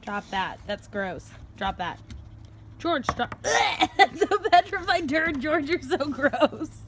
Drop that. That's gross. Drop that. George, stop. That's a petrified turd. George, you're so gross.